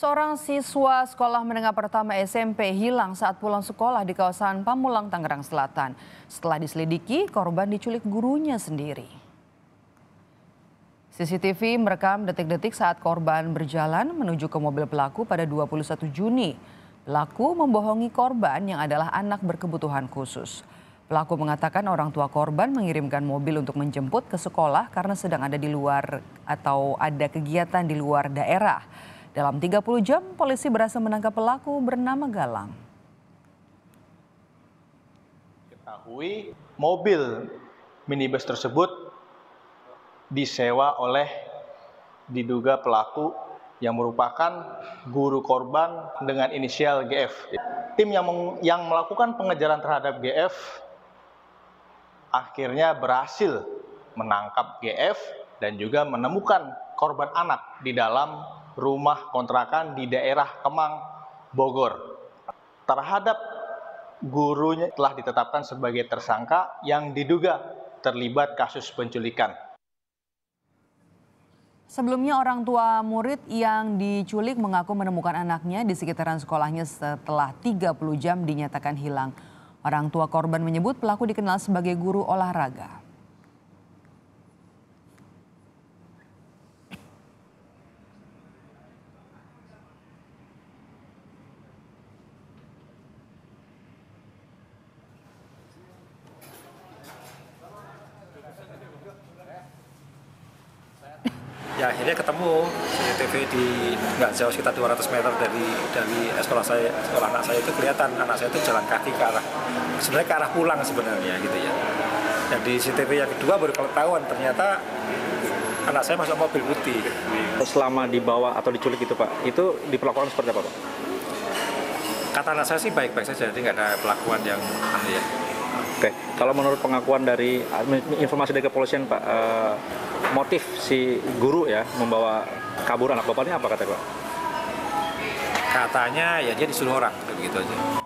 Seorang siswa sekolah menengah pertama SMP hilang saat pulang sekolah di kawasan Pamulang, Tangerang Selatan. Setelah diselidiki, korban diculik gurunya sendiri. CCTV merekam detik-detik saat korban berjalan menuju ke mobil pelaku pada 21 Juni. Pelaku membohongi korban yang adalah anak berkebutuhan khusus. Pelaku mengatakan orang tua korban mengirimkan mobil untuk menjemput ke sekolah karena sedang ada di luar atau ada kegiatan di luar daerah. Dalam 30 jam, polisi berhasil menangkap pelaku bernama Galang. Ketahui mobil minibus tersebut disewa oleh diduga pelaku yang merupakan guru korban dengan inisial GF. Tim yang melakukan pengejaran terhadap GF akhirnya berhasil menangkap GF dan juga menemukan korban anak di dalam rumah kontrakan di daerah Kemang, Bogor. Terhadap gurunya telah ditetapkan sebagai tersangka yang diduga terlibat kasus penculikan. Sebelumnya orang tua murid yang diculik mengaku menemukan anaknya di sekitaran sekolahnya setelah 30 jam dinyatakan hilang. Orang tua korban menyebut pelaku dikenal sebagai guru olahraga. Ya akhirnya ketemu CCTV di nggak jauh sekitar 200 meter dari sekolah anak saya itu kelihatan anak saya itu jalan kaki ke arah sebenarnya ke arah pulang sebenarnya gitu ya. Dan di CCTV yang kedua baru ketahuan ternyata anak saya masuk mobil putih. Selama dibawa atau diculik itu Pak, itu diperlakukan seperti apa Pak? Kata anak saya sih baik-baik saja, jadi nggak ada perlakuan yang ya. Oke, kalau menurut pengakuan dari informasi dari kepolisian Pak, motif si guru ya membawa kabur anak bapaknya apa katanya Pak? Katanya ya dia disuruh orang, begitu aja.